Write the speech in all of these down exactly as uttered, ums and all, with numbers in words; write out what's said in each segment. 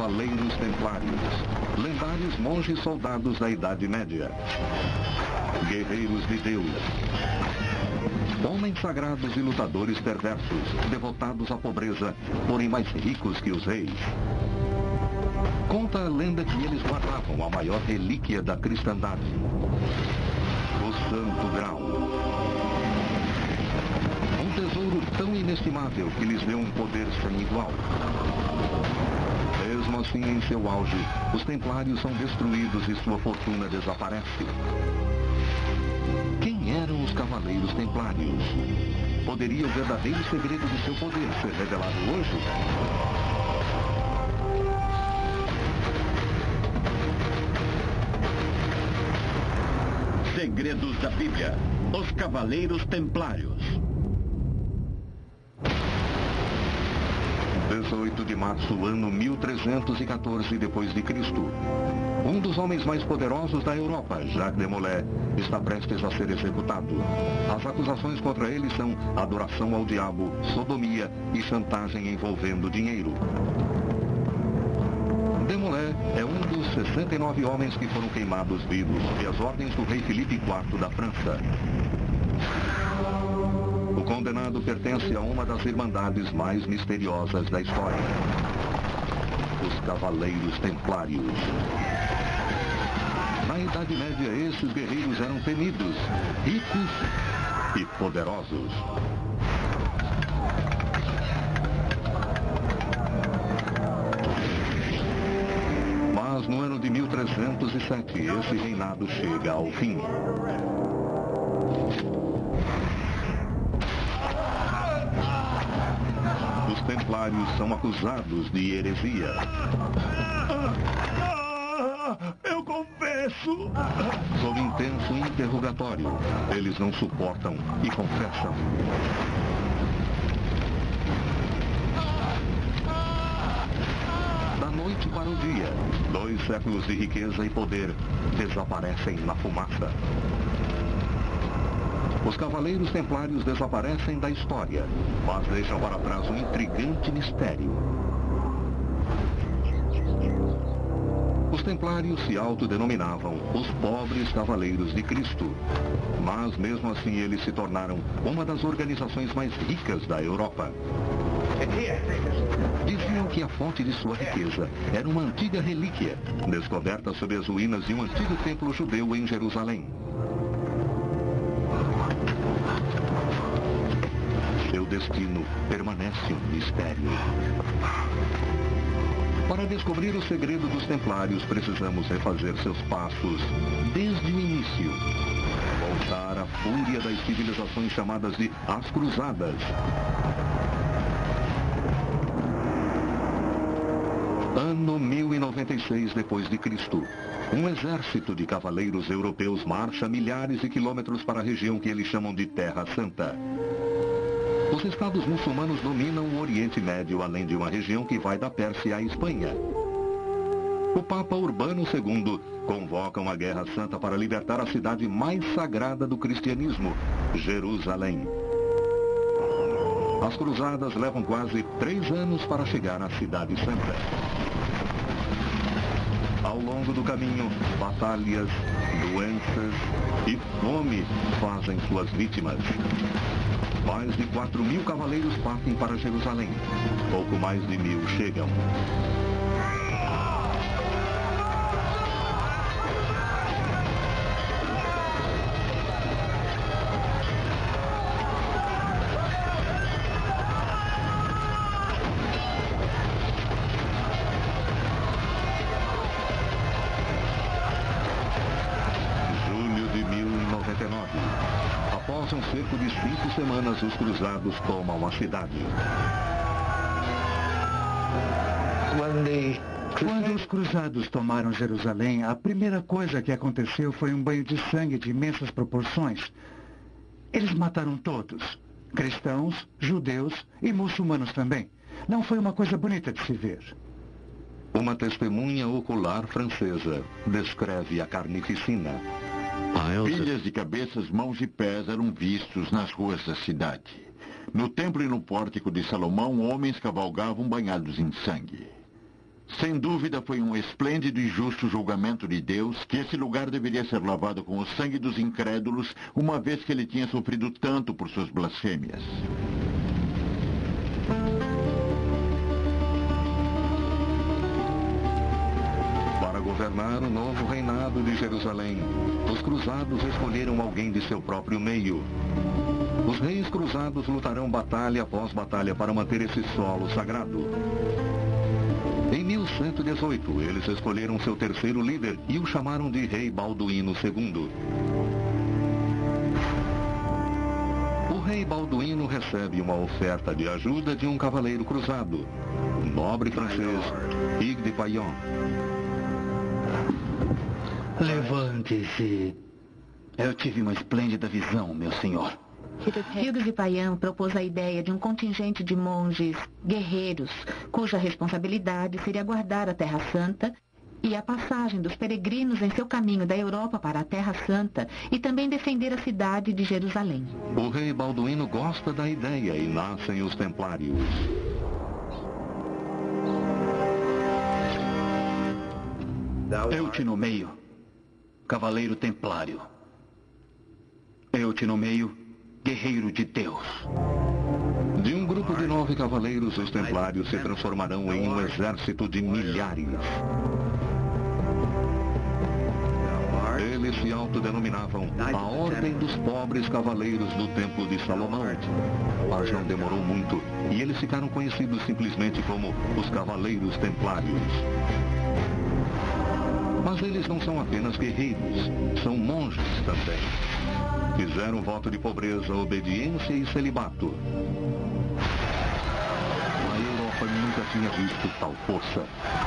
Cavaleiros Templários, lendários monges soldados da Idade Média, guerreiros de Deus, homens sagrados e lutadores perversos, devotados à pobreza, porém mais ricos que os reis. Conta a lenda que eles guardavam a maior relíquia da cristandade, o Santo Graal. Um tesouro tão inestimável que lhes deu um poder sem igual. Mesmo assim, em seu auge, os templários são destruídos e sua fortuna desaparece. Quem eram os Cavaleiros Templários? Poderia o verdadeiro segredo de seu poder ser revelado hoje? Segredos da Bíblia. Os Cavaleiros Templários. dezoito de março, ano mil trezentos e quatorze depois de Cristo. Um dos homens mais poderosos da Europa, Jacques de Molay, está prestes a ser executado. As acusações contra ele são adoração ao diabo, sodomia e chantagem envolvendo dinheiro. De Molay é um dos sessenta e nove homens que foram queimados vivos sob as ordens do rei Filipe quarto da França. O condenado pertence a uma das irmandades mais misteriosas da história, os Cavaleiros Templários. Na Idade Média, esses guerreiros eram temidos, ricos e poderosos. Mas no ano de mil trezentos e sete, esse reinado chega ao fim. Os templários são acusados de heresia. Eu confesso. Sob intenso interrogatório, eles não suportam e confessam. Da noite para o dia, dois séculos de riqueza e poder desaparecem na fumaça. Os Cavaleiros Templários desaparecem da história, mas deixam para trás um intrigante mistério. Os Templários se autodenominavam os pobres Cavaleiros de Cristo, mas mesmo assim eles se tornaram uma das organizações mais ricas da Europa. Diziam que a fonte de sua riqueza era uma antiga relíquia, descoberta sob as ruínas de um antigo templo judeu em Jerusalém. Seu destino permanece um mistério. Para descobrir o segredo dos Templários, precisamos refazer seus passos desde o início. Voltar à fúria das civilizações chamadas de As Cruzadas. Ano mil e noventa e seis depois de Cristo. Um exército de cavaleiros europeus marcha milhares de quilômetros para a região que eles chamam de Terra Santa. Os estados muçulmanos dominam o Oriente Médio, além de uma região que vai da Pérsia à Espanha. O Papa Urbano segundo convoca uma guerra santa para libertar a cidade mais sagrada do cristianismo, Jerusalém. As cruzadas levam quase três anos para chegar à Cidade Santa. Ao longo do caminho, batalhas, doenças e fome fazem suas vítimas. Mais de quatro mil cavaleiros partem para Jerusalém. Pouco mais de mil chegam. Após um cerco de cinco semanas, os cruzados tomam a cidade. Quando os cruzados tomaram Jerusalém, a primeira coisa que aconteceu foi um banho de sangue de imensas proporções. Eles mataram todos, cristãos, judeus e muçulmanos também. Não foi uma coisa bonita de se ver. Uma testemunha ocular francesa descreve a carnificina. Pilhas de cabeças, mãos e pés eram vistos nas ruas da cidade. No templo e no pórtico de Salomão, homens cavalgavam banhados em sangue. Sem dúvida foi um esplêndido e justo julgamento de Deus que esse lugar deveria ser lavado com o sangue dos incrédulos, uma vez que ele tinha sofrido tanto por suas blasfêmias. Para governar o novo reinado de Jerusalém, os cruzados escolheram alguém de seu próprio meio. Os reis cruzados lutarão batalha após batalha para manter esse solo sagrado. Em mil cento e dezoito, eles escolheram seu terceiro líder e o chamaram de Rei Balduíno segundo. O Rei Balduíno recebe uma oferta de ajuda de um cavaleiro cruzado, o nobre francês Hugues de Payens. Levante-se. Eu tive uma esplêndida visão, meu senhor. Hugues de Payens propôs a ideia de um contingente de monges guerreiros, cuja responsabilidade seria guardar a Terra Santa e a passagem dos peregrinos em seu caminho da Europa para a Terra Santa e também defender a cidade de Jerusalém. O rei Balduíno gosta da ideia e nascem os Templários. Eu te nomeio Cavaleiro Templário. Eu te nomeio Guerreiro de Deus. De um grupo de nove cavaleiros, os Templários se transformarão em um exército de milhares. Eles se autodenominavam a Ordem dos Pobres Cavaleiros do Templo de Salomão. Mas não demorou muito e eles ficaram conhecidos simplesmente como os Cavaleiros Templários. Mas eles não são apenas guerreiros, são monges também. Fizeram voto de pobreza, obediência e celibato. A Europa nunca tinha visto tal força.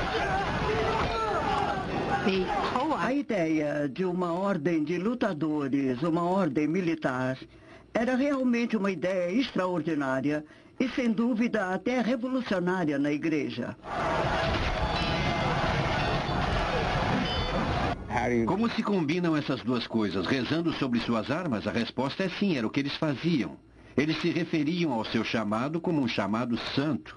A ideia de uma ordem de lutadores, uma ordem militar, era realmente uma ideia extraordinária e, sem dúvida, até revolucionária na igreja. Como se combinam essas duas coisas? Rezando sobre suas armas? A resposta é sim, era o que eles faziam. Eles se referiam ao seu chamado como um chamado santo.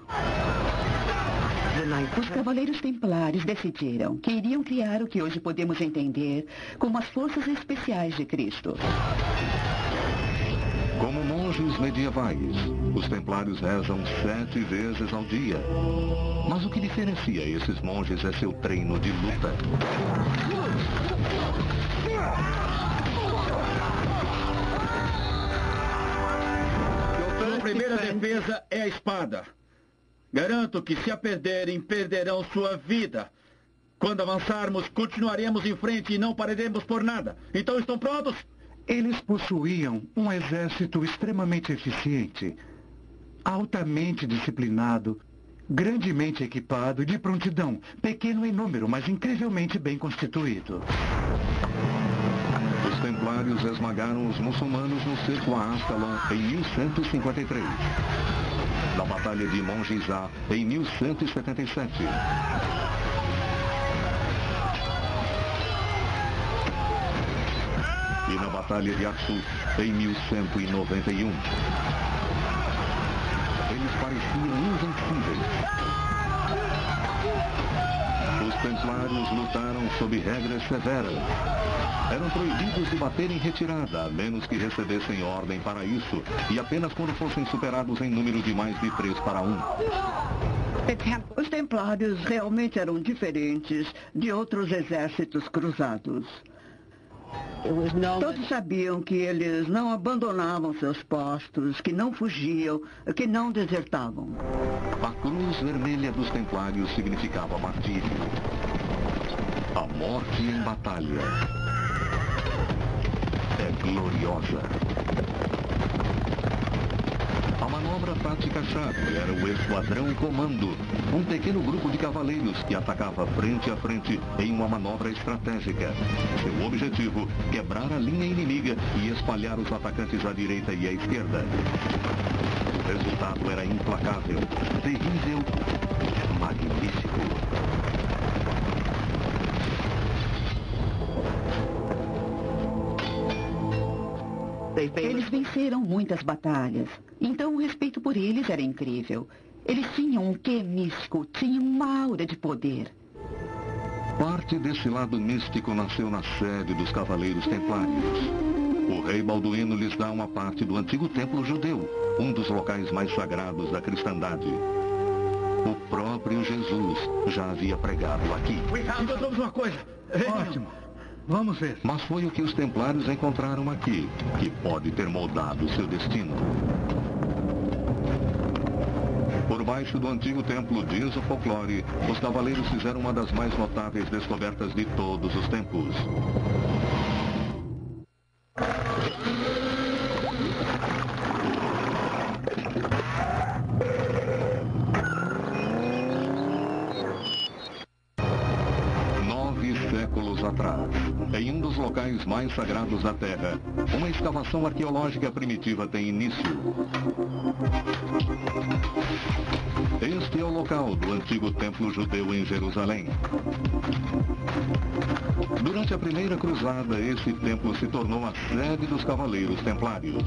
Os Cavaleiros Templários decidiram que iriam criar o que hoje podemos entender como as Forças Especiais de Cristo. Como monges medievais, os Templários rezam sete vezes ao dia. Mas o que diferencia esses monges é seu treino de luta. Sua primeira defesa é a espada. Garanto que se a perderem, perderão sua vida. Quando avançarmos, continuaremos em frente e não pararemos por nada. Então estão prontos? Eles possuíam um exército extremamente eficiente, altamente disciplinado, grandemente equipado e de prontidão, pequeno em número, mas incrivelmente bem constituído. Os Templários esmagaram os muçulmanos no cerco a Ascalon em mil cento e cinquenta e três. Na Batalha de Mongizá em mil cento e setenta e sete. E na Batalha de Açu em mil cento e noventa e um. Eles pareciam invencíveis. Os Templários lutaram sob regras severas. Eram proibidos de bater em retirada, a menos que recebessem ordem para isso, e apenas quando fossem superados em número de mais de três para um. Os Templários realmente eram diferentes de outros exércitos cruzados. Todos sabiam que eles não abandonavam seus postos, que não fugiam, que não desertavam. A cruz vermelha dos Templários significava martírio. A morte em batalha é gloriosa. A manobra tática-chave era o Esquadrão Comando, um pequeno grupo de cavaleiros que atacava frente a frente em uma manobra estratégica. Seu objetivo, quebrar a linha inimiga e espalhar os atacantes à direita e à esquerda. O resultado era implacável, terrível, magnífico. Eles venceram muitas batalhas, então o respeito por eles era incrível. Eles tinham um quê místico, tinham uma aura de poder. Parte desse lado místico nasceu na sede dos Cavaleiros Templários. O rei Balduíno lhes dá uma parte do antigo templo judeu, um dos locais mais sagrados da cristandade. O próprio Jesus já havia pregado aqui. Encontramos uma coisa. Ótimo. Vamos ver. Mas foi o que os templários encontraram aqui, que pode ter moldado seu destino. Por baixo do antigo templo, diz o folclore, os cavaleiros fizeram uma das mais notáveis descobertas de todos os tempos. Nove séculos atrás, em um dos locais mais sagrados da Terra, uma escavação arqueológica primitiva tem início. Este é o local do antigo templo judeu em Jerusalém. Durante a primeira cruzada, esse templo se tornou a sede dos Cavaleiros Templários.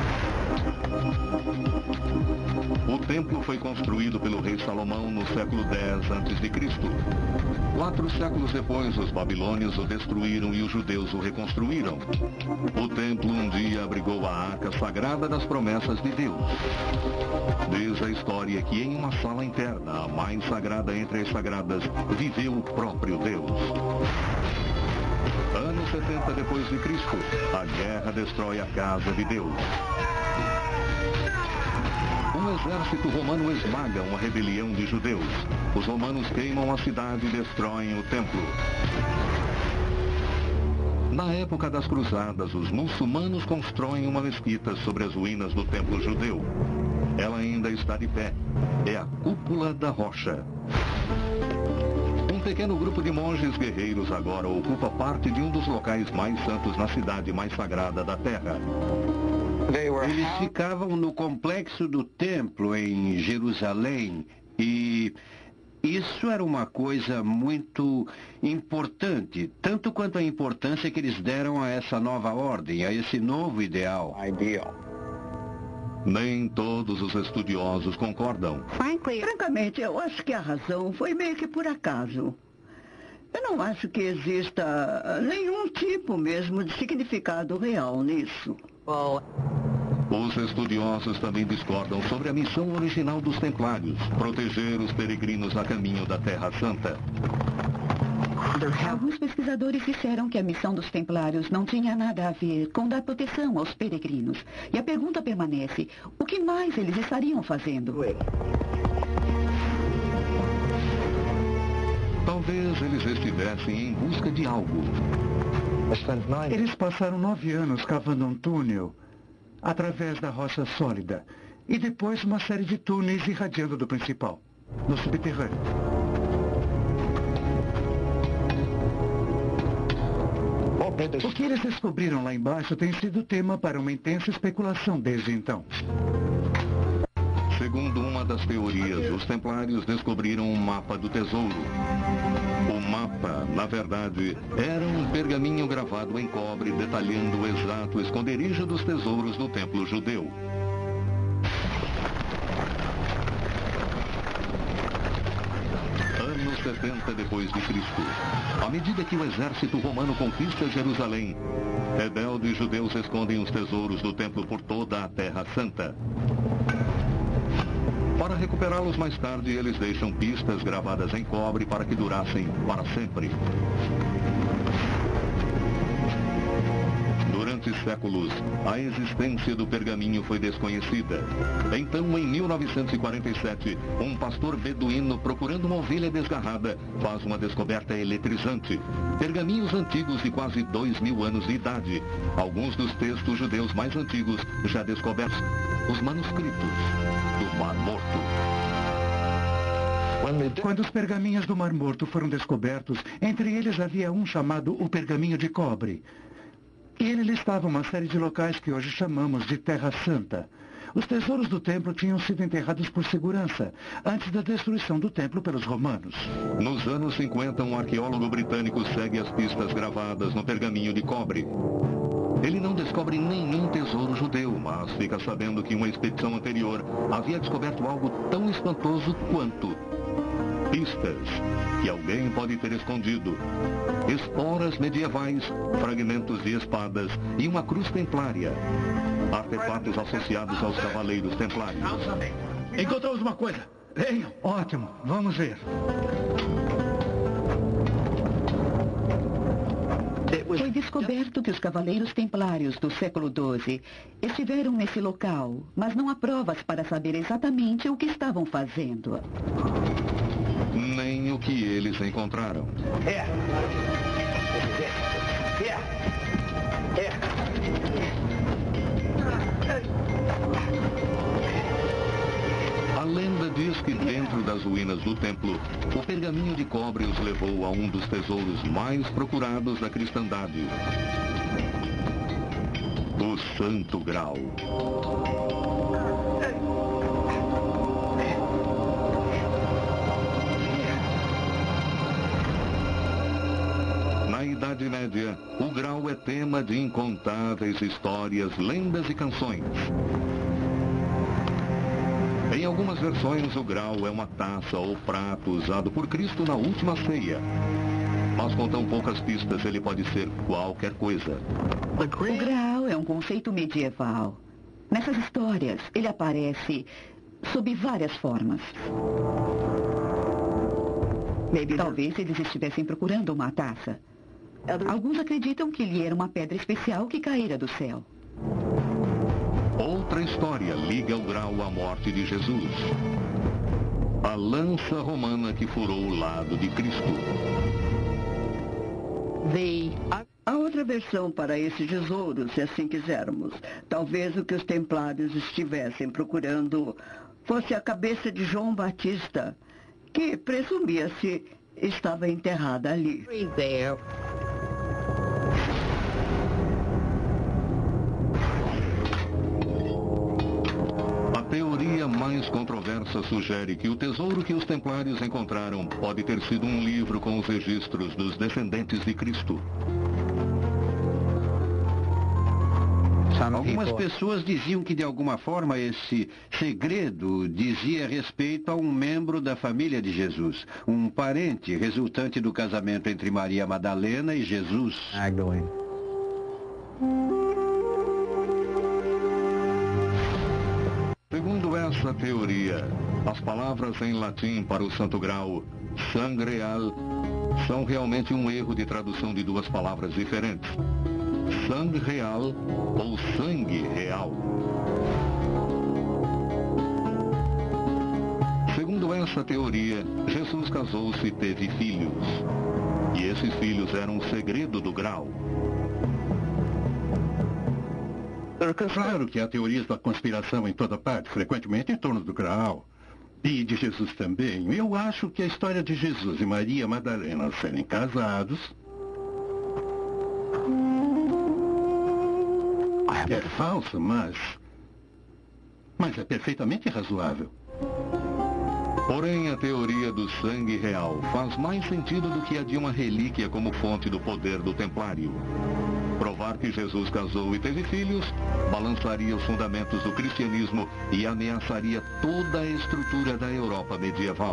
O templo foi construído pelo rei Salomão no século dez antes de Cristo. Quatro séculos depois, os babilônios o destruíram e os judeus o reconstruíram. O templo um dia abrigou a arca sagrada das promessas de Deus. Diz a história que em uma sala interna, a mais sagrada entre as sagradas, viveu o próprio Deus. Ano setenta depois de Cristo, a guerra destrói a casa de Deus. Um exército romano esmaga uma rebelião de judeus. Os romanos queimam a cidade e destroem o templo. Na época das cruzadas, os muçulmanos constroem uma mesquita sobre as ruínas do templo judeu. Ela ainda está de pé. É a Cúpula da Rocha. Um pequeno grupo de monges guerreiros agora ocupa parte de um dos locais mais santos na cidade mais sagrada da Terra. Eles ficavam no complexo do templo em Jerusalém e isso era uma coisa muito importante, tanto quanto a importância que eles deram a essa nova ordem, a esse novo ideal. Nem todos os estudiosos concordam. Francamente, eu acho que a razão foi meio que por acaso. Eu não acho que exista nenhum tipo mesmo de significado real nisso. Os estudiosos também discordam sobre a missão original dos templários, proteger os peregrinos a caminho da Terra Santa. Alguns pesquisadores disseram que a missão dos templários não tinha nada a ver com dar proteção aos peregrinos. E a pergunta permanece, o que mais eles estariam fazendo? Talvez eles estivessem em busca de algo. Eles passaram nove anos cavando um túnel através da rocha sólida e depois uma série de túneis irradiando do principal, no subterrâneo. O que eles descobriram lá embaixo tem sido tema para uma intensa especulação desde então. Segundo uma das teorias, os templários descobriram um mapa do tesouro. O mapa, na verdade, era um pergaminho gravado em cobre detalhando o exato esconderijo dos tesouros do templo judeu. Ano setenta depois de Cristo. À medida que o exército romano conquista Jerusalém, rebeldes judeus escondem os tesouros do templo por toda a Terra Santa. Para recuperá-los mais tarde, eles deixam pistas gravadas em cobre para que durassem para sempre. Durante séculos, a existência do pergaminho foi desconhecida. Então, em mil novecentos e quarenta e sete, um pastor beduíno procurando uma ovelha desgarrada faz uma descoberta eletrizante. Pergaminhos antigos de quase dois mil anos de idade. Alguns dos textos judeus mais antigos já descobertos. Os manuscritos do Mar Morto. Quando os pergaminhos do Mar Morto foram descobertos, entre eles havia um chamado o Pergaminho de Cobre. E ele listava uma série de locais que hoje chamamos de Terra Santa. Os tesouros do templo tinham sido enterrados por segurança, antes da destruição do templo pelos romanos. Nos anos cinquenta, um arqueólogo britânico segue as pistas gravadas no pergaminho de cobre. Ele não descobre nenhum tesouro judeu, mas fica sabendo que uma expedição anterior havia descoberto algo tão espantoso quanto pistas que alguém pode ter escondido, esporas medievais, fragmentos de espadas e uma cruz templária, artefatos associados aos cavaleiros templários. Encontramos uma coisa. Venham. Ótimo, vamos ver. Foi descoberto que os cavaleiros templários do século doze estiveram nesse local, mas não há provas para saber exatamente o que estavam fazendo. Nem o que eles encontraram. É. É. É. A lenda diz que dentro das ruínas do templo, o pergaminho de cobre os levou a um dos tesouros mais procurados da cristandade. O Santo Graal. Na Idade Média, o Graal é tema de incontáveis histórias, lendas e canções. Em algumas versões, o Graal é uma taça ou prato usado por Cristo na última ceia. Mas com tão poucas pistas, ele pode ser qualquer coisa. O Graal é um conceito medieval. Nessas histórias, ele aparece sob várias formas. Talvez eles estivessem procurando uma taça. Alguns acreditam que ele era uma pedra especial que caíra do céu. Outra história liga o Graal à morte de Jesus. A lança romana que furou o lado de Cristo. A outra versão para esse tesouro, se assim quisermos, talvez o que os templários estivessem procurando fosse a cabeça de João Batista, que presumia-se estava enterrada ali. A teoria mais controversa sugere que o tesouro que os templários encontraram pode ter sido um livro com os registros dos descendentes de Cristo. Algumas pessoas diziam que, de alguma forma, esse segredo dizia respeito a um membro da família de Jesus, um parente resultante do casamento entre Maria Madalena e Jesus. Magdalene. Segundo essa teoria, as palavras em latim para o Santo Graal, sangreal, são realmente um erro de tradução de duas palavras diferentes. Sangue real ou sangue real. Segundo essa teoria, Jesus casou-se e teve filhos. E esses filhos eram o segredo do Graal. Claro que há teorias da conspiração em toda parte, frequentemente em torno do Graal. E de Jesus também. Eu acho que a história de Jesus e Maria Madalena serem casados é falsa, mas... mas é perfeitamente razoável. Porém, a teoria do sangue real faz mais sentido do que a de uma relíquia como fonte do poder do templário. Provar que Jesus casou e teve filhos balançaria os fundamentos do cristianismo e ameaçaria toda a estrutura da Europa medieval.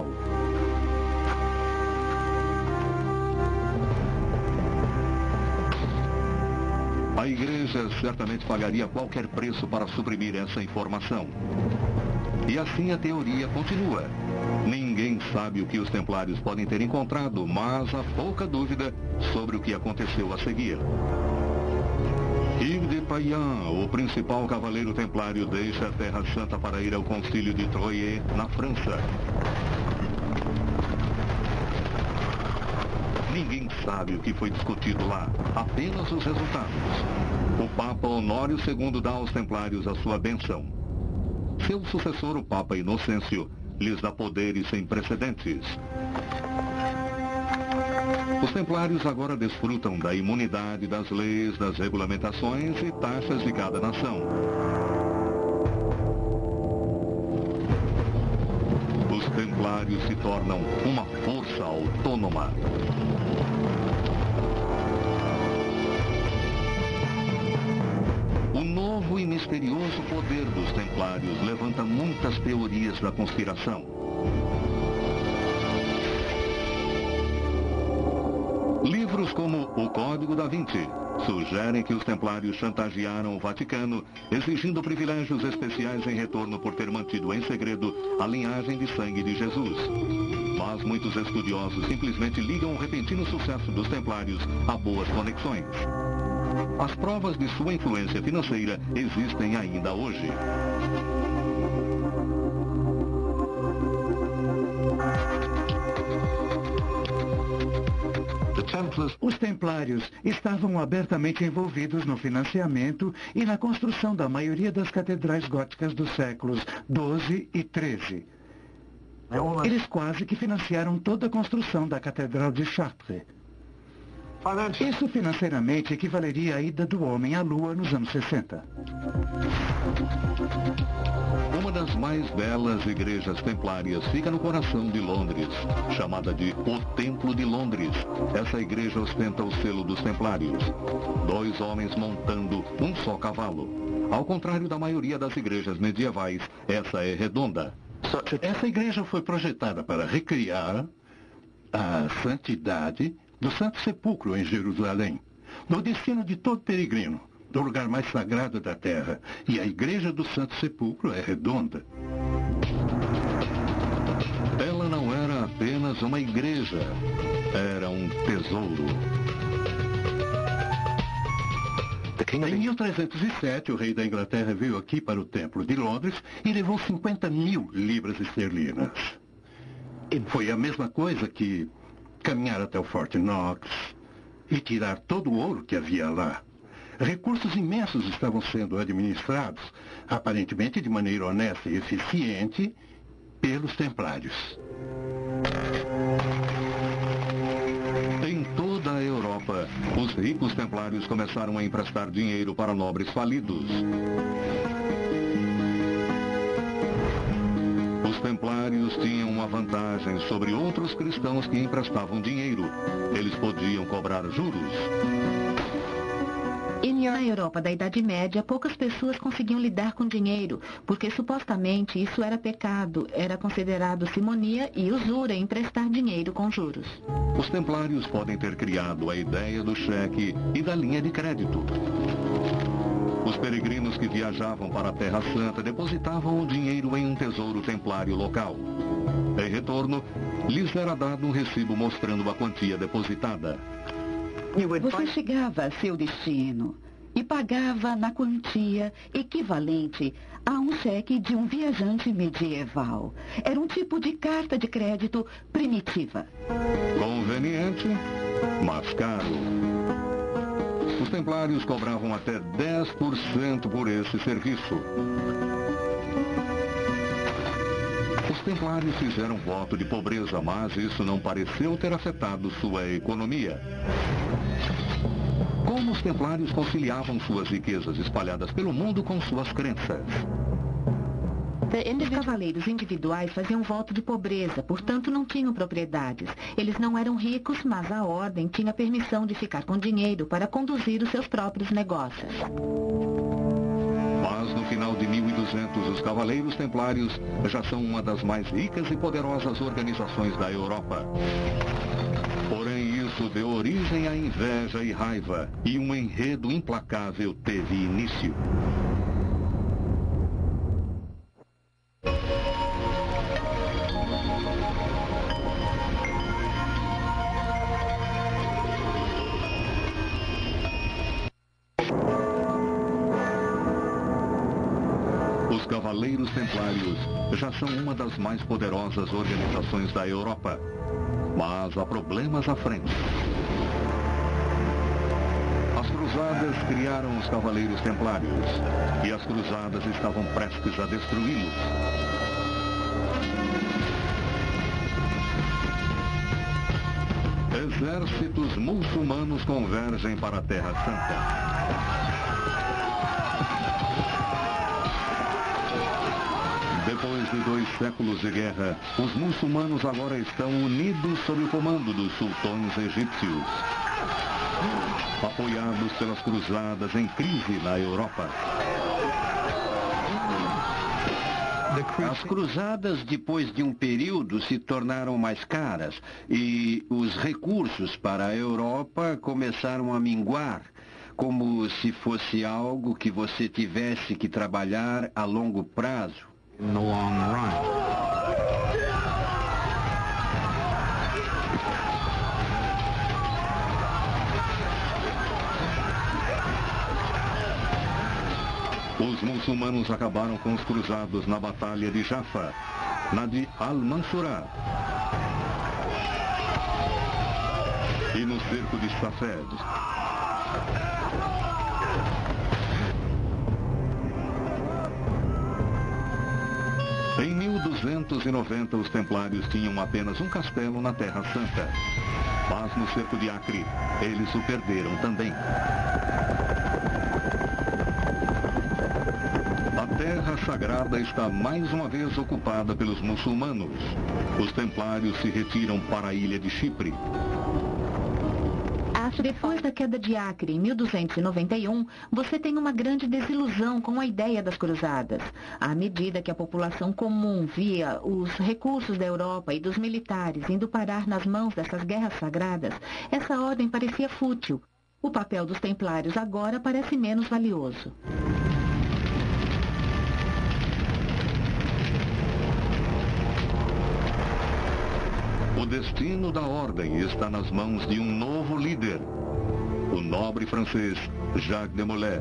A igreja certamente pagaria qualquer preço para suprimir essa informação. E assim a teoria continua. Ninguém sabe o que os templários podem ter encontrado, mas há pouca dúvida sobre o que aconteceu a seguir. Yves de Payan, o principal cavaleiro templário, deixa a Terra Santa para ir ao concílio de Troyes, na França. Ninguém sabe o que foi discutido lá, apenas os resultados. O Papa Honório segundo dá aos templários a sua bênção. Seu sucessor, o Papa Inocêncio, lhes dá poderes sem precedentes. Os templários agora desfrutam da imunidade das leis, das regulamentações e taxas de cada nação. Os templários se tornam uma força autônoma. novo e misterioso poder dos Templários levanta muitas teorias da conspiração. Livros como O Código da Vinci sugerem que os Templários chantagearam o Vaticano, exigindo privilégios especiais em retorno por ter mantido em segredo a linhagem de sangue de Jesus. Mas muitos estudiosos simplesmente ligam o repentino sucesso dos Templários a boas conexões. As provas de sua influência financeira existem ainda hoje. Os Templários estavam abertamente envolvidos no financiamento e na construção da maioria das catedrais góticas dos séculos doze e treze. Eles quase que financiaram toda a construção da Catedral de Chartres. Isso financeiramente equivaleria à ida do homem à Lua nos anos sessenta. Uma das mais belas igrejas templárias fica no coração de Londres, chamada de O Templo de Londres. Essa igreja ostenta o selo dos Templários. Dois homens montando um só cavalo. Ao contrário da maioria das igrejas medievais, essa é redonda. Essa igreja foi projetada para recriar a santidade do Santo Sepulcro em Jerusalém, no destino de todo peregrino, do lugar mais sagrado da terra. E a igreja do Santo Sepulcro é redonda. Ela não era apenas uma igreja, era um tesouro. Em mil trezentos e sete, o rei da Inglaterra veio aqui para o Templo de Londres e levou cinquenta mil libras esterlinas. Foi a mesma coisa que caminhar até o Forte Knox e tirar todo o ouro que havia lá. Recursos imensos estavam sendo administrados, aparentemente de maneira honesta e eficiente, pelos Templários. Em toda a Europa, os ricos Templários começaram a emprestar dinheiro para nobres falidos. Os Templários tinham uma vantagem sobre outros cristãos que emprestavam dinheiro. Eles podiam cobrar juros. Na Europa da Idade Média, poucas pessoas conseguiam lidar com dinheiro, porque supostamente isso era pecado, era considerado simonia e usura emprestar dinheiro com juros. Os Templários podem ter criado a ideia do cheque e da linha de crédito. Os peregrinos que viajavam para a Terra Santa depositavam o dinheiro em um tesouro templário local. Em retorno, lhes era dado um recibo mostrando a quantia depositada. Você chegava a seu destino e pagava na quantia equivalente a um cheque de um viajante medieval. Era um tipo de carta de crédito primitiva. Conveniente, mas caro. Os Templários cobravam até dez por cento por esse serviço. Os Templários fizeram voto de pobreza, mas isso não pareceu ter afetado sua economia. Como os Templários conciliavam suas riquezas espalhadas pelo mundo com suas crenças? Os cavaleiros individuais faziam voto de pobreza, portanto não tinham propriedades. Eles não eram ricos, mas a ordem tinha permissão de ficar com dinheiro para conduzir os seus próprios negócios. Mas no final de mil e duzentos, os Cavaleiros Templários já são uma das mais ricas e poderosas organizações da Europa. Porém, isso deu origem a inveja e raiva, e um enredo implacável teve início. Os Cavaleiros Templários já são uma das mais poderosas organizações da Europa. Mas há problemas à frente. As cruzadas criaram os Cavaleiros Templários e as cruzadas estavam prestes a destruí-los. Exércitos muçulmanos convergem para a Terra Santa. Depois de dois séculos de guerra, os muçulmanos agora estão unidos sob o comando dos sultões egípcios. Apoiados pelas cruzadas em crise na Europa. As cruzadas, depois de um período, se tornaram mais caras e os recursos para a Europa começaram a minguar, como se fosse algo que você tivesse que trabalhar a longo prazo. No long run. Os muçulmanos acabaram com os cruzados na Batalha de Jaffa, na de Al-Mansurah e no cerco de Safed. Em mil duzentos e noventa, os templários tinham apenas um castelo na Terra Santa, mas no cerco de Acre, eles o perderam também. A Terra Sagrada está mais uma vez ocupada pelos muçulmanos. Os templários se retiram para a ilha de Chipre. Depois da queda de Acre, em mil duzentos e noventa e um, você tem uma grande desilusão com a ideia das cruzadas. À medida que a população comum via os recursos da Europa e dos militares indo parar nas mãos dessas guerras sagradas, essa ordem parecia fútil. O papel dos templários agora parece menos valioso. O destino da ordem está nas mãos de um novo líder, o nobre francês Jacques de Molay.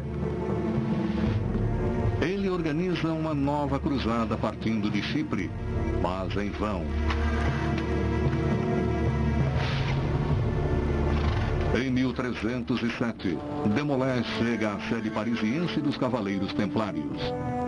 Ele organiza uma nova cruzada partindo de Chipre, mas em vão. Em mil trezentos e sete, de Molay chega à sede parisiense dos Cavaleiros Templários.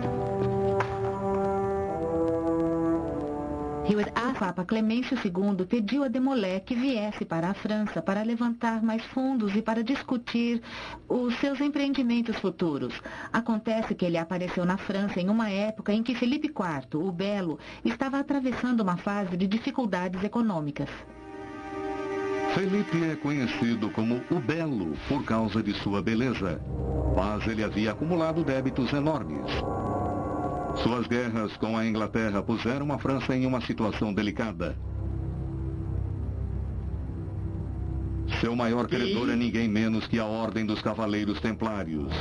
O Papa Clemêncio segundo pediu a de Molay que viesse para a França para levantar mais fundos e para discutir os seus empreendimentos futuros. Acontece que ele apareceu na França em uma época em que Felipe quarto, o Belo, estava atravessando uma fase de dificuldades econômicas. Felipe é conhecido como o Belo por causa de sua beleza, mas ele havia acumulado débitos enormes. Suas guerras com a Inglaterra puseram a França em uma situação delicada. Seu maior credor é ninguém menos que a Ordem dos Cavaleiros Templários.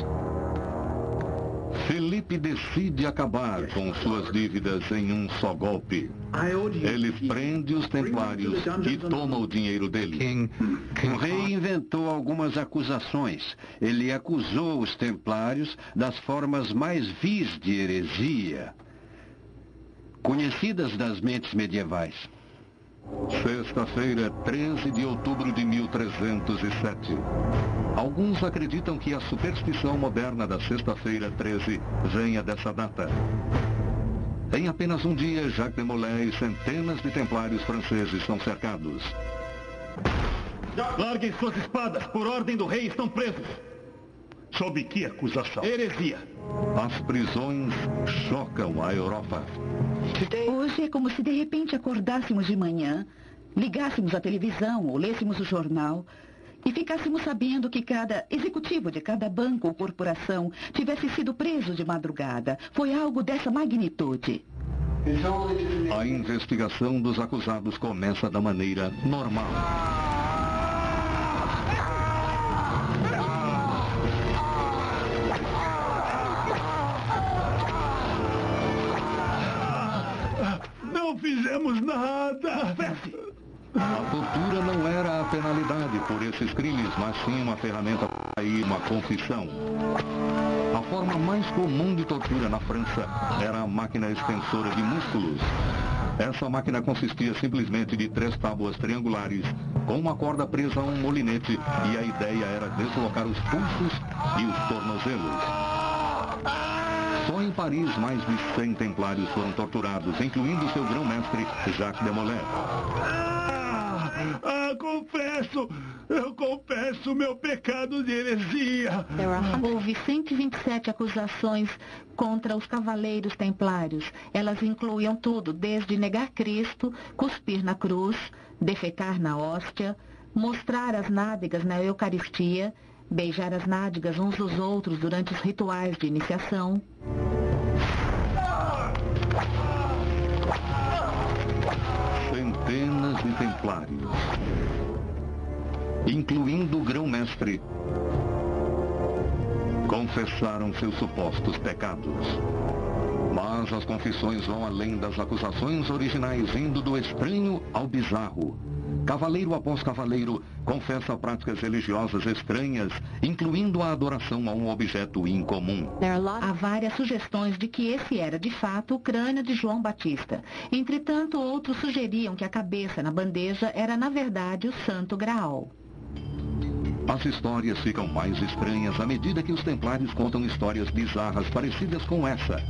Felipe decide acabar com suas dívidas em um só golpe. Ele prende os templários e toma o dinheiro dele. O rei inventou algumas acusações. Ele acusou os templários das formas mais vis de heresia, conhecidas das mentes medievais. Sexta-feira, treze de outubro de mil trezentos e sete. Alguns acreditam que a superstição moderna da sexta-feira treze venha dessa data. Em apenas um dia, Jacques de Molay e centenas de templários franceses são cercados. Larguem suas espadas! Por ordem do rei, estão presos! Sob que acusação? Heresia! As prisões chocam a Europa. Hoje é como se de repente acordássemos de manhã, ligássemos a televisão ou lêssemos o jornal e ficássemos sabendo que cada executivo de cada banco ou corporação tivesse sido preso de madrugada. Foi algo dessa magnitude. A investigação dos acusados começa da maneira normal. Não fizemos nada. A tortura não era a penalidade por esses crimes, mas sim uma ferramenta para ir uma confissão. A forma mais comum de tortura na França era a máquina extensora de músculos. Essa máquina consistia simplesmente de três tábuas triangulares com uma corda presa a um molinete e a ideia era deslocar os pulsos e os tornozelos. Só em Paris, mais de cem templários foram torturados, incluindo seu grão-mestre, Jacques de Molay. Ah, ah, confesso, eu confesso meu pecado de heresia. Houve cento e vinte e sete acusações contra os cavaleiros templários. Elas incluíam tudo, desde negar Cristo, cuspir na cruz, defecar na hóstia, mostrar as nádegas na Eucaristia, beijar as nádegas uns dos outros durante os rituais de iniciação. templários, incluindo o grão-mestre, confessaram seus supostos pecados. Mas as confissões vão além das acusações originais, indo do estranho ao bizarro. Cavaleiro após cavaleiro confessa práticas religiosas estranhas, incluindo a adoração a um objeto incomum. Há várias sugestões de que esse era, de fato, o crânio de João Batista. Entretanto, outros sugeriam que a cabeça na bandeja era, na verdade, o Santo Graal. As histórias ficam mais estranhas à medida que os templários contam histórias bizarras parecidas com essa.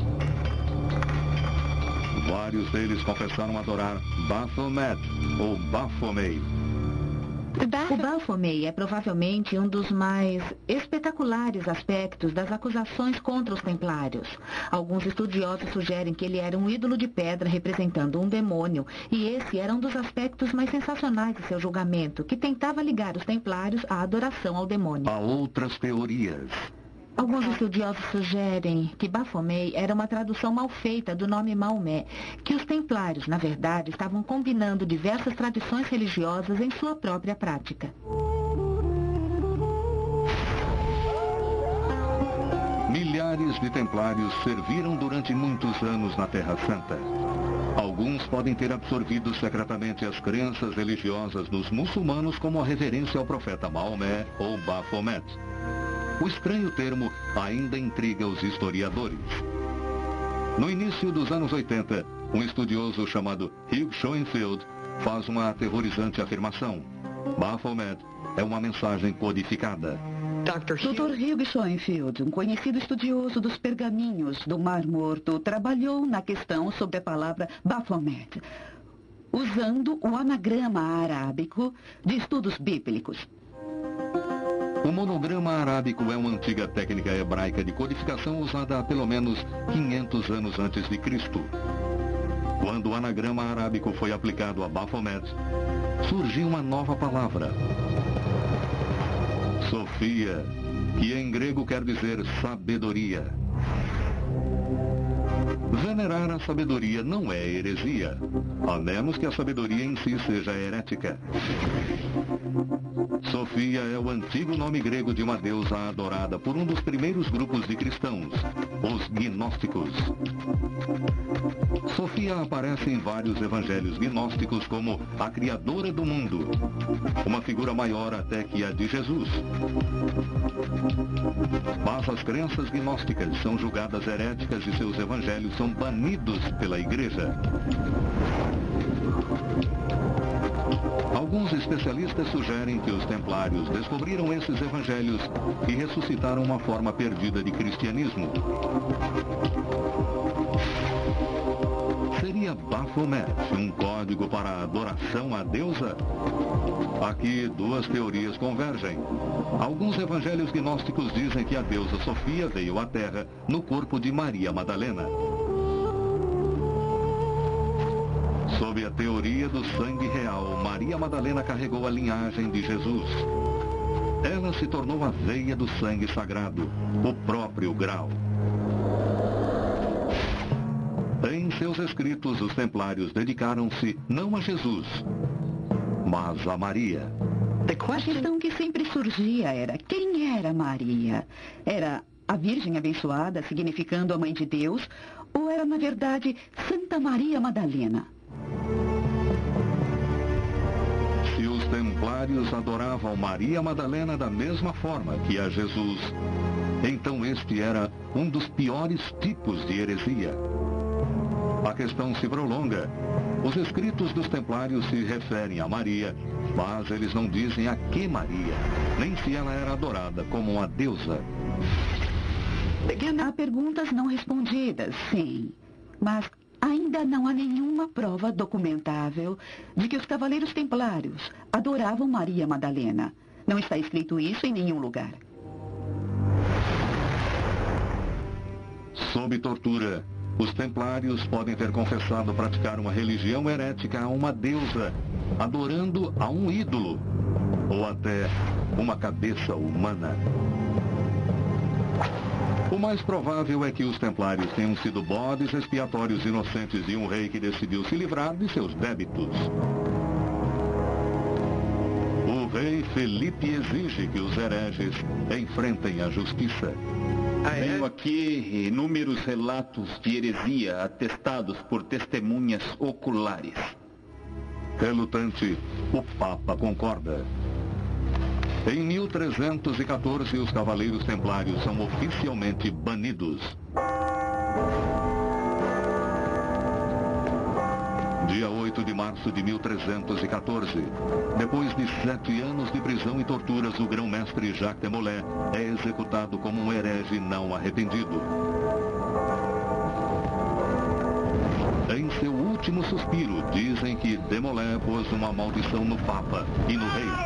Vários deles confessaram adorar Baphomet ou Baphomet. O Baphomet é provavelmente um dos mais espetaculares aspectos das acusações contra os templários. Alguns estudiosos sugerem que ele era um ídolo de pedra representando um demônio, e esse era um dos aspectos mais sensacionais de seu julgamento, que tentava ligar os templários à adoração ao demônio. Há outras teorias. Alguns estudiosos sugerem que Baphomet era uma tradução mal feita do nome Maomé, que os templários, na verdade, estavam combinando diversas tradições religiosas em sua própria prática. Milhares de templários serviram durante muitos anos na Terra Santa. Alguns podem ter absorvido secretamente as crenças religiosas dos muçulmanos, como a reverência ao profeta Maomé ou Baphomet. O estranho termo ainda intriga os historiadores. No início dos anos oitenta, um estudioso chamado Hugh Schoenfield faz uma aterrorizante afirmação. Baphomet é uma mensagem codificada. doutor Hugh Schoenfield, um conhecido estudioso dos pergaminhos do Mar Morto, trabalhou na questão sobre a palavra Baphomet, usando o anagrama arábico de estudos bíblicos. O monograma arábico é uma antiga técnica hebraica de codificação usada há pelo menos quinhentos anos antes de Cristo. Quando o anagrama arábico foi aplicado a Baphomet, surgiu uma nova palavra. Sofia, que em grego quer dizer sabedoria. Venerar a sabedoria não é heresia, a menos que a sabedoria em si seja herética. Sofia é o antigo nome grego de uma deusa adorada por um dos primeiros grupos de cristãos, os gnósticos. Sofia aparece em vários evangelhos gnósticos como a criadora do mundo, uma figura maior até que a de Jesus. Mas as crenças gnósticas são julgadas heréticas e seus evangelhos são banidos pela igreja. Alguns especialistas sugerem que os templários descobriram esses evangelhos e ressuscitaram uma forma perdida de cristianismo. Seria Baphomet um código para a adoração à deusa? Aqui duas teorias convergem. Alguns evangelhos gnósticos dizem que a deusa Sofia veio à Terra no corpo de Maria Madalena. Sob a teoria do sangue real, Maria Madalena carregou a linhagem de Jesus. Ela se tornou a veia do sangue sagrado, o próprio Graal. Em seus escritos, os templários dedicaram-se não a Jesus, mas a Maria. A questão que sempre surgia era: quem era Maria? Era a Virgem abençoada, significando a Mãe de Deus, ou era, na verdade, Santa Maria Madalena? Se os templários adoravam Maria Madalena da mesma forma que a Jesus, então este era um dos piores tipos de heresia. A questão se prolonga. Os escritos dos templários se referem a Maria, mas eles não dizem a que Maria, nem se ela era adorada como uma deusa. Há perguntas não respondidas, sim, mas ainda não há nenhuma prova documentável de que os cavaleiros templários adoravam Maria Madalena. Não está escrito isso em nenhum lugar. Sob tortura, os templários podem ter confessado praticar uma religião herética a uma deusa, adorando a um ídolo, ou até uma cabeça humana. O mais provável é que os templários tenham sido bodes expiatórios inocentes de um rei que decidiu se livrar de seus débitos. Felipe exige que os hereges enfrentem a justiça. Tenho aqui inúmeros relatos de heresia atestados por testemunhas oculares. Relutante, o Papa concorda. Em mil trezentos e quatorze, os Cavaleiros Templários são oficialmente banidos. Dia oito de março de mil trezentos e quatorze, depois de sete anos de prisão e torturas, o grão-mestre Jacques de Molay é executado como um herege não arrependido. Em seu último suspiro, dizem que de Molay pôs uma maldição no Papa e no rei.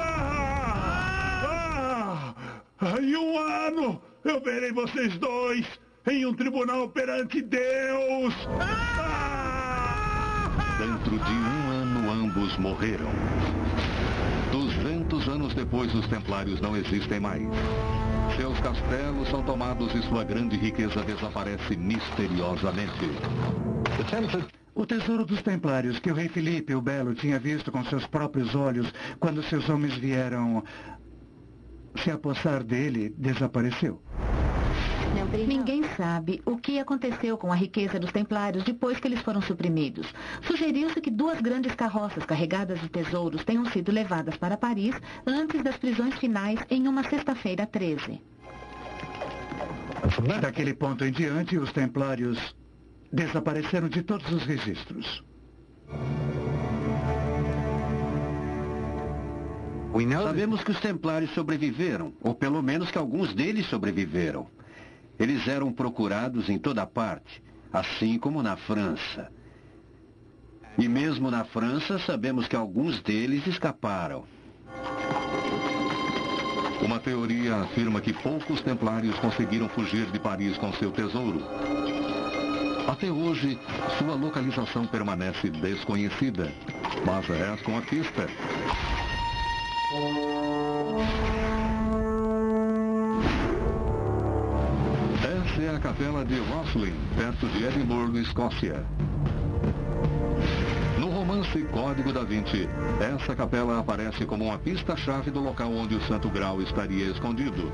Ah, ah, em um ano, eu verei vocês dois em um tribunal perante Deus. Ah! Dentro de um ano, ambos morreram. Duzentos anos depois, os Templários não existem mais. Seus castelos são tomados e sua grande riqueza desaparece misteriosamente. O tesouro dos Templários que o rei Felipe o Belo tinha visto com seus próprios olhos quando seus homens vieram se apossar dele, desapareceu. Ninguém sabe o que aconteceu com a riqueza dos Templários depois que eles foram suprimidos. Sugeriu-se que duas grandes carroças carregadas de tesouros tenham sido levadas para Paris antes das prisões finais em uma sexta-feira treze. Daquele ponto em diante, os Templários desapareceram de todos os registros. Sabemos que os Templários sobreviveram, ou pelo menos que alguns deles sobreviveram. Eles eram procurados em toda parte, assim como na França. E mesmo na França, sabemos que alguns deles escaparam. Uma teoria afirma que poucos templários conseguiram fugir de Paris com seu tesouro. Até hoje, sua localização permanece desconhecida. Mas resta uma pista. Essa é a capela de Rosslyn, perto de Edimburgo, Escócia. No romance Código da Vinci, essa capela aparece como uma pista-chave do local onde o Santo Graal estaria escondido.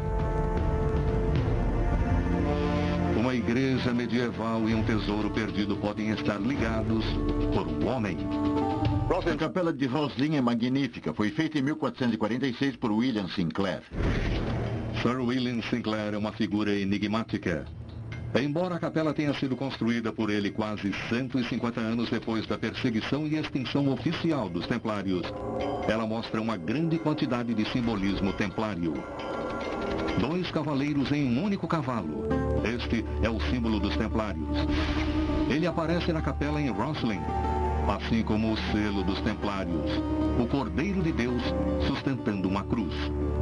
Uma igreja medieval e um tesouro perdido podem estar ligados por um homem. A capela de Rosslyn é magnífica. Foi feita em mil quatrocentos e quarenta e seis por William Sinclair. Sir William Sinclair é uma figura enigmática. Embora a capela tenha sido construída por ele quase cento e cinquenta anos depois da perseguição e extinção oficial dos Templários, ela mostra uma grande quantidade de simbolismo templário. Dois cavaleiros em um único cavalo. Este é o símbolo dos Templários. Ele aparece na capela em Rosslyn, assim como o selo dos Templários, o Cordeiro de Deus sustentando uma cruz.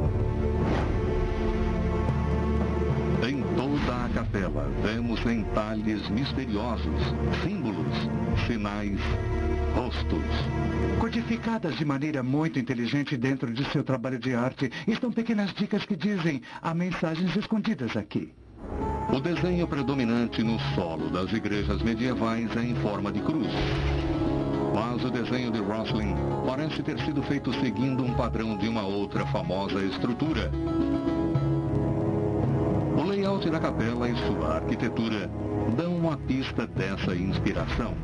Em toda a capela, vemos entalhes misteriosos, símbolos, sinais, rostos. Codificadas de maneira muito inteligente dentro de seu trabalho de arte, estão pequenas dicas que dizem há mensagens escondidas aqui. O desenho predominante no solo das igrejas medievais é em forma de cruz. Mas o desenho de Rosslyn parece ter sido feito seguindo um padrão de uma outra famosa estrutura. O layout da capela e sua arquitetura dão uma pista dessa inspiração.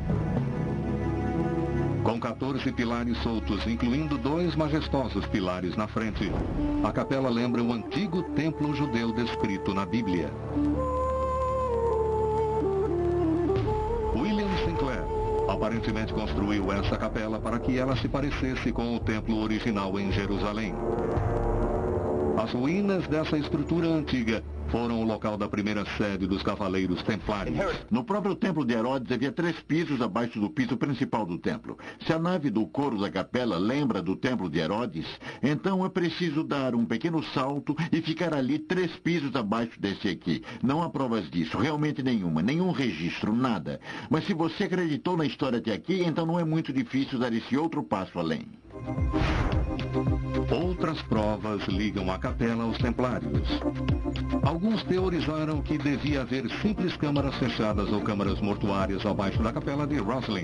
Com quatorze pilares soltos, incluindo dois majestosos pilares na frente, a capela lembra o antigo templo judeu descrito na Bíblia. William Sinclair aparentemente construiu essa capela para que ela se parecesse com o templo original em Jerusalém. As ruínas dessa estrutura antiga foram o local da primeira sede dos Cavaleiros Templários. No próprio templo de Herodes havia três pisos abaixo do piso principal do templo. Se a nave do coro da capela lembra do templo de Herodes, então é preciso dar um pequeno salto e ficar ali três pisos abaixo desse aqui. Não há provas disso, realmente nenhuma, nenhum registro, nada. Mas se você acreditou na história até aqui, então não é muito difícil dar esse outro passo além. Outras provas ligam a capela aos templários. Alguns teorizaram que devia haver simples câmaras fechadas ou câmaras mortuárias abaixo da capela de Roslin.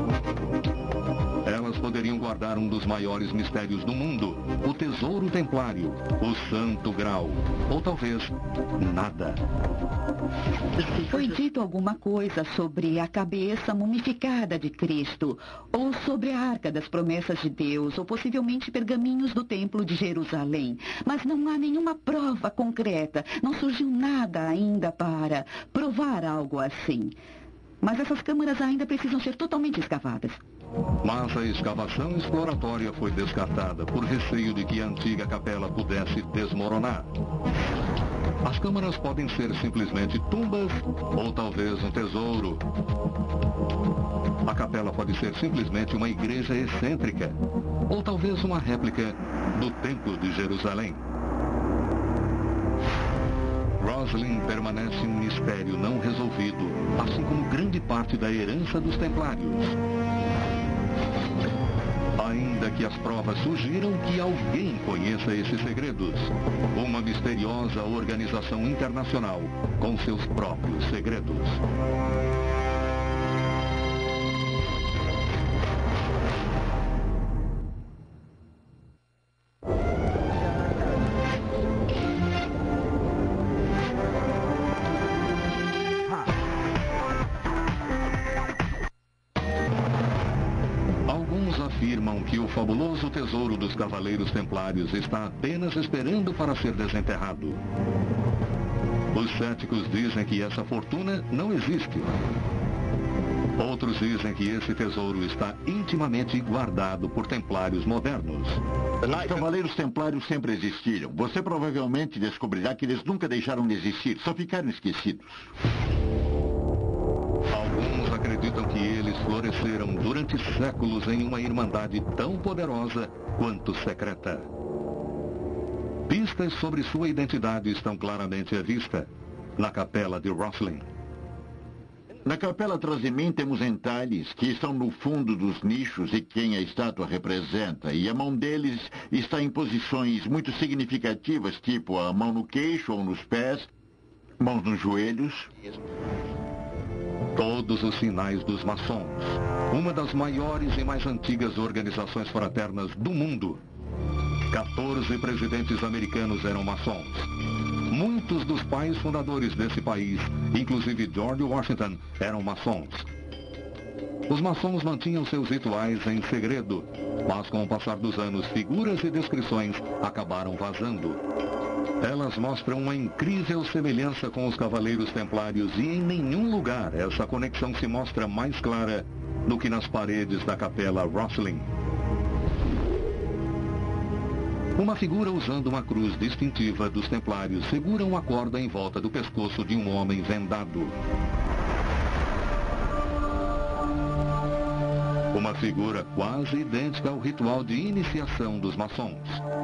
Elas poderiam guardar um dos maiores mistérios do mundo, o tesouro templário, o Santo Graal, ou talvez nada. Foi dito alguma coisa sobre a cabeça mumificada de Cristo, ou sobre a Arca das Promessas de Deus, ou possivelmente pergaminhos do Templo de Jerusalém. Mas não há nenhuma prova concreta, não surgiu nada ainda para provar algo assim. Mas essas câmaras ainda precisam ser totalmente escavadas. Mas a escavação exploratória foi descartada por receio de que a antiga capela pudesse desmoronar. As câmaras podem ser simplesmente tumbas ou talvez um tesouro. A capela pode ser simplesmente uma igreja excêntrica ou talvez uma réplica do Templo de Jerusalém. Roslin permanece um mistério não resolvido, assim como grande parte da herança dos templários. Ainda que as provas sugiram que alguém conheça esses segredos. Uma misteriosa organização internacional com seus próprios segredos. Afirmam que o fabuloso tesouro dos Cavaleiros Templários está apenas esperando para ser desenterrado. Os céticos dizem que essa fortuna não existe. Outros dizem que esse tesouro está intimamente guardado por templários modernos. Os Cavaleiros Templários sempre existiram. Você provavelmente descobrirá que eles nunca deixaram de existir, só ficaram esquecidos. Alguns acreditam que eles floresceram durante séculos em uma irmandade tão poderosa quanto secreta. Pistas sobre sua identidade estão claramente à vista na capela de Roslin. Na capela atrás de mim temos entalhes que estão no fundo dos nichos e quem a estátua representa. E a mão deles está em posições muito significativas, tipo a mão no queixo ou nos pés, mãos nos joelhos. Todos os sinais dos maçons, uma das maiores e mais antigas organizações fraternas do mundo. quatorze presidentes americanos eram maçons. Muitos dos pais fundadores desse país, inclusive George Washington, eram maçons. Os maçons mantinham seus rituais em segredo, mas com o passar dos anos, figuras e descrições acabaram vazando. Elas mostram uma incrível semelhança com os Cavaleiros Templários e em nenhum lugar essa conexão se mostra mais clara do que nas paredes da capela Roslin. Uma figura usando uma cruz distintiva dos Templários segura uma corda em volta do pescoço de um homem vendado. Uma figura quase idêntica ao ritual de iniciação dos maçons.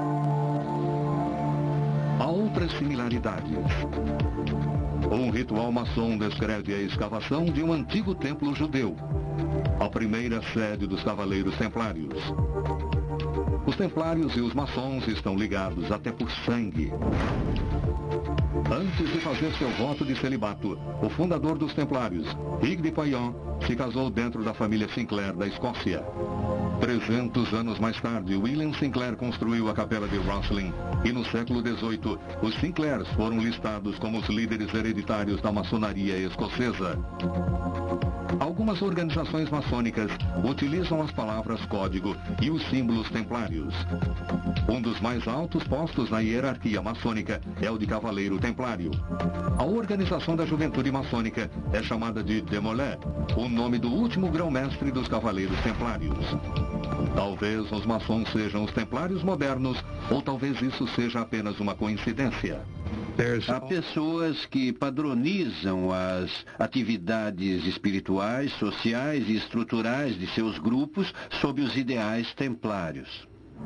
Há outras similaridades. Um ritual maçom descreve a escavação de um antigo templo judeu, a primeira sede dos Cavaleiros Templários. Os templários e os maçons estão ligados até por sangue. Antes de fazer seu voto de celibato, o fundador dos templários, Hugh de Payens, se casou dentro da família Sinclair da Escócia. trezentos anos mais tarde, William Sinclair construiu a capela de Roslin e no século dezoito, os Sinclairs foram listados como os líderes hereditários da maçonaria escocesa. Algumas organizações maçônicas utilizam as palavras código e os símbolos templários. Um dos mais altos postos na hierarquia maçônica é o de Cavaleiro Templário. A organização da juventude maçônica é chamada de Demolé, o nome do último grão-mestre dos Cavaleiros Templários. Talvez os maçons sejam os templários modernos, ou talvez isso seja apenas uma coincidência. Há pessoas que padronizam as atividades espirituais, sociais e estruturais de seus grupos sob os ideais templários.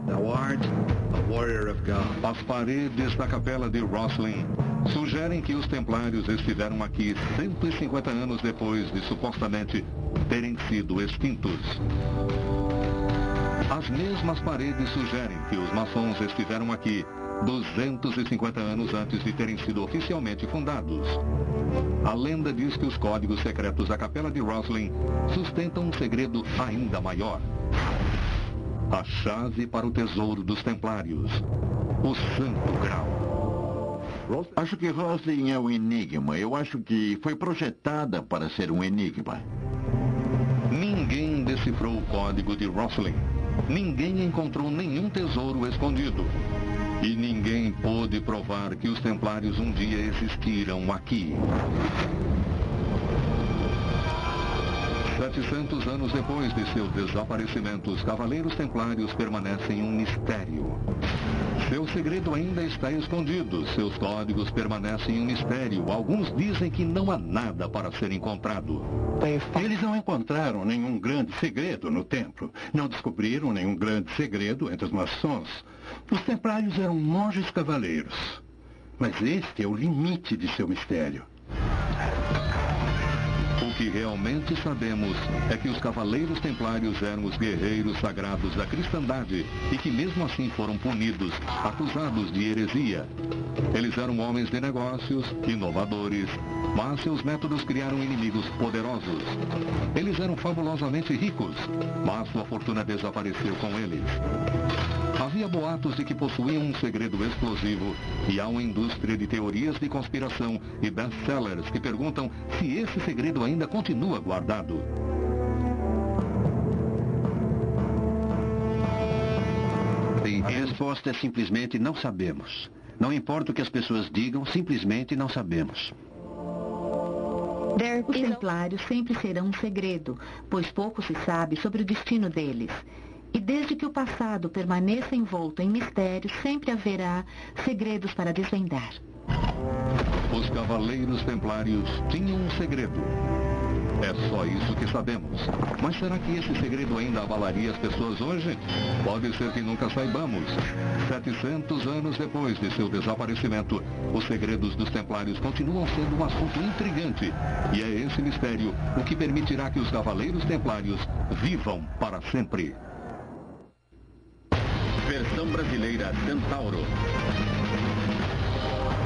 As paredes da capela de Roslin sugerem que os templários estiveram aqui cento e cinquenta anos depois de supostamente terem sido extintos. As mesmas paredes sugerem que os maçons estiveram aqui duzentos e cinquenta anos antes de terem sido oficialmente fundados. A lenda diz que os códigos secretos da Capela de Roslin sustentam um segredo ainda maior. A chave para o tesouro dos Templários, o Santo Graal. Acho que Roslin é um enigma. Eu acho que foi projetada para ser um enigma. Ninguém decifrou o código de Roslin. Ninguém encontrou nenhum tesouro escondido. E ninguém pôde provar que os Templários um dia existiram aqui. setecentos anos depois de seu desaparecimento, os Cavaleiros Templários permanecem um mistério. Seu segredo ainda está escondido, seus códigos permanecem um mistério. Alguns dizem que não há nada para ser encontrado. Eles não encontraram nenhum grande segredo no templo. Não descobriram nenhum grande segredo entre os maçons. Os Templários eram monges cavaleiros. Mas este é o limite de seu mistério. O que realmente sabemos é que os Cavaleiros Templários eram os guerreiros sagrados da cristandade e que mesmo assim foram punidos, acusados de heresia. Eles eram homens de negócios, inovadores, mas seus métodos criaram inimigos poderosos. Eles eram fabulosamente ricos, mas sua fortuna desapareceu com eles. Havia boatos de que possuíam um segredo explosivo e há uma indústria de teorias de conspiração e best-sellers que perguntam se esse segredo ainda continua guardado. A resposta é simplesmente não sabemos. Não importa o que as pessoas digam, simplesmente não sabemos. Os Templários sempre serão um segredo, pois pouco se sabe sobre o destino deles. E desde que o passado permaneça envolto em mistérios, sempre haverá segredos para desvendar. Os Cavaleiros Templários tinham um segredo. É só isso que sabemos. Mas será que esse segredo ainda abalaria as pessoas hoje? Pode ser que nunca saibamos. setecentos anos depois de seu desaparecimento, os segredos dos Templários continuam sendo um assunto intrigante. E é esse mistério o que permitirá que os Cavaleiros Templários vivam para sempre. Versão brasileira Centauro.